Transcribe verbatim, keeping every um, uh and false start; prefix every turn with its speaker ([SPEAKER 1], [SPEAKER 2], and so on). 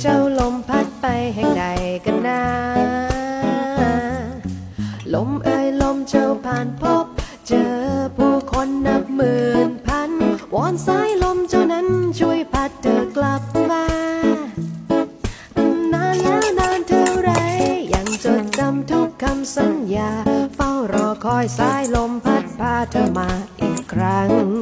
[SPEAKER 1] จ้าลมพัดไปแห่งใดกันนาลมเอ่ยลมเจ้าผ่านพบเจอผู้คนนับหมื่นพันวอนสายลมเจ้านั้นช่วยพัดเธอกลับมานานแล้วนานเท่าไรยังจดจำทุกคำสัญญาเฝ้ารอคอยสายลมพัดพาเธอมาอีกครั้ง